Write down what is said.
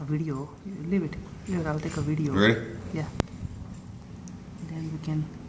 a video. Leave it. Here, I'll take a video. Ready? Yeah. Then we can